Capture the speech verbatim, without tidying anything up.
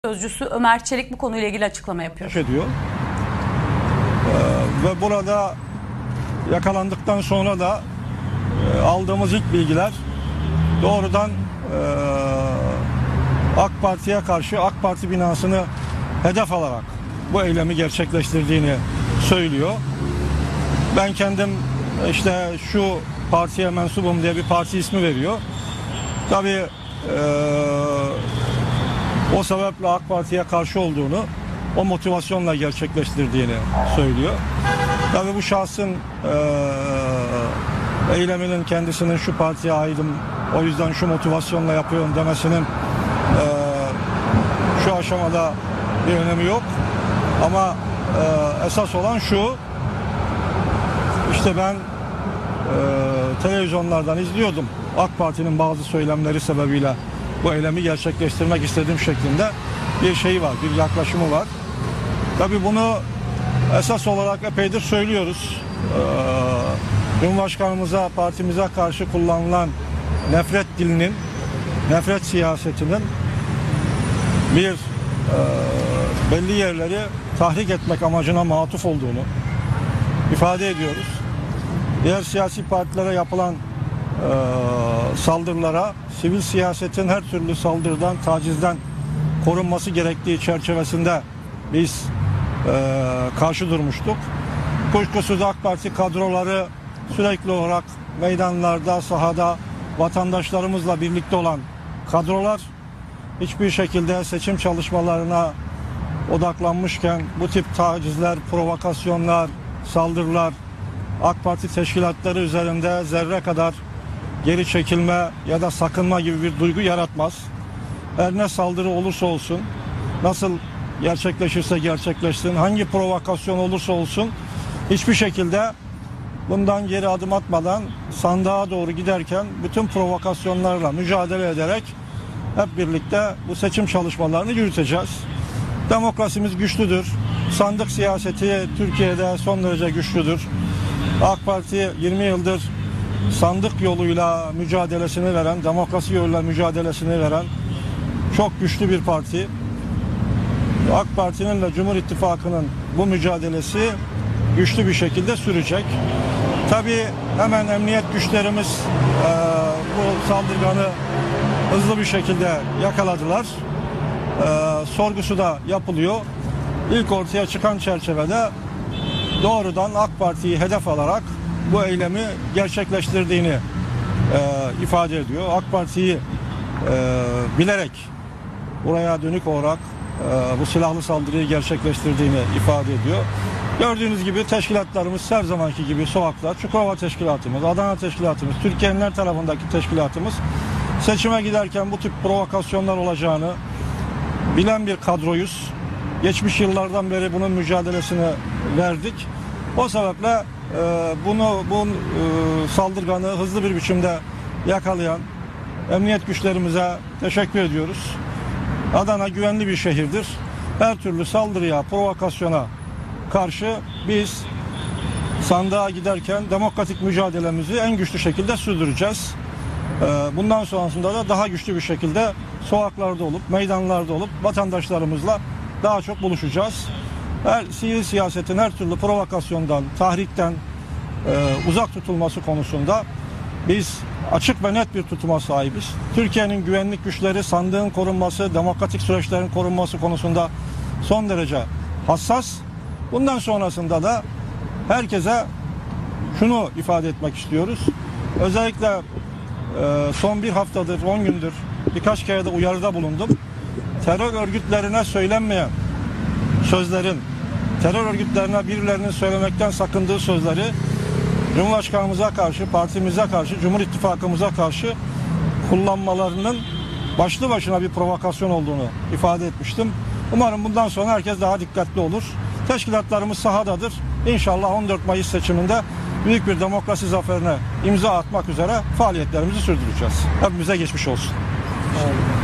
Sözcüsü Ömer Çelik bu konuyla ilgili açıklama yapıyor. Ediyor. Ee, ve burada yakalandıktan sonra da e, aldığımız ilk bilgiler doğrudan e, AK Parti'ye karşı AK Parti binasını hedef alarak bu eylemi gerçekleştirdiğini söylüyor. Ben kendim işte şu partiye mensubum diye bir parti ismi veriyor. Tabii e, o sebeple AK Parti'ye karşı olduğunu, o motivasyonla gerçekleştirdiğini söylüyor. Tabii bu şahsın e, eyleminin kendisinin şu partiye aidim, o yüzden şu motivasyonla yapıyorum demesinin e, şu aşamada bir önemi yok. Ama e, esas olan şu, işte ben e, televizyonlardan izliyordum. AK Parti'nin bazı söylemleri sebebiyle bu eylemi gerçekleştirmek istediğim şeklinde bir şey var, bir yaklaşımı var. Tabii bunu esas olarak epeydir söylüyoruz. Ee, Cumhurbaşkanımıza, partimize karşı kullanılan nefret dilinin, nefret siyasetinin bir e, belli yerleri tahrik etmek amacına matuf olduğunu ifade ediyoruz. Diğer siyasi partilere yapılan e, saldırılara, sivil siyasetin her türlü saldırıdan, tacizden korunması gerektiği çerçevesinde biz e, karşı durmuştuk. Kuşkusuz AK Parti kadroları sürekli olarak meydanlarda, sahada vatandaşlarımızla birlikte olan kadrolar hiçbir şekilde seçim çalışmalarına odaklanmışken bu tip tacizler, provokasyonlar, saldırılar AK Parti teşkilatları üzerinde zerre kadar geri çekilme ya da sakınma gibi bir duygu yaratmaz. Her ne saldırı olursa olsun, nasıl gerçekleşirse gerçekleşsin, hangi provokasyon olursa olsun hiçbir şekilde bundan geri adım atmadan sandığa doğru giderken bütün provokasyonlarla mücadele ederek hep birlikte bu seçim çalışmalarını yürüteceğiz. Demokrasimiz güçlüdür. Sandık siyaseti Türkiye'de son derece güçlüdür. AK Parti yirmi yıldır sandık yoluyla mücadelesini veren, demokrasi yoluyla mücadelesini veren çok güçlü bir parti. AK Parti'nin ve Cumhur İttifakı'nın bu mücadelesi güçlü bir şekilde sürecek. Tabii hemen emniyet güçlerimiz e, bu saldırganı hızlı bir şekilde yakaladılar. E, sorgusu da yapılıyor. İlk ortaya çıkan çerçevede doğrudan AK Parti'yi hedef alarak bu eylemi gerçekleştirdiğini e, ifade ediyor. AK Parti'yi e, bilerek buraya dönük olarak e, bu silahlı saldırıyı gerçekleştirdiğini ifade ediyor. Gördüğünüz gibi teşkilatlarımız her zamanki gibi sokaklar, Çukurova Teşkilatımız, Adana Teşkilatımız, Türkiye'nin her tarafındaki teşkilatımız seçime giderken bu tip provokasyonlar olacağını bilen bir kadroyuz. Geçmiş yıllardan beri bunun mücadelesini verdik. O sebeple e, bunu bu e, saldırganı hızlı bir biçimde yakalayan emniyet güçlerimize teşekkür ediyoruz. Adana güvenli bir şehirdir. Her türlü saldırıya, provokasyona karşı biz sandığa giderken demokratik mücadelemizi en güçlü şekilde sürdüreceğiz. E, bundan sonrasında da daha güçlü bir şekilde sokaklarda olup, meydanlarda olup vatandaşlarımızla daha çok buluşacağız. Her sivil siyasetin her türlü provokasyondan, tahrikten e, uzak tutulması konusunda biz açık ve net bir tutuma sahibiz. Türkiye'nin güvenlik güçleri sandığın korunması, demokratik süreçlerin korunması konusunda son derece hassas. Bundan sonrasında da herkese şunu ifade etmek istiyoruz. Özellikle e, son bir haftadır, on gündür birkaç kere de uyarıda bulundum. Terör örgütlerine söylenmeyen sözlerin, terör örgütlerine birilerinin söylemekten sakındığı sözleri Cumhurbaşkanımıza karşı, partimize karşı, Cumhur İttifakımıza karşı kullanmalarının başlı başına bir provokasyon olduğunu ifade etmiştim. Umarım bundan sonra herkes daha dikkatli olur. Teşkilatlarımız sahadadır. İnşallah on dört Mayıs seçiminde büyük bir demokrasi zaferine imza atmak üzere faaliyetlerimizi sürdüreceğiz. Hepimize geçmiş olsun. Evet.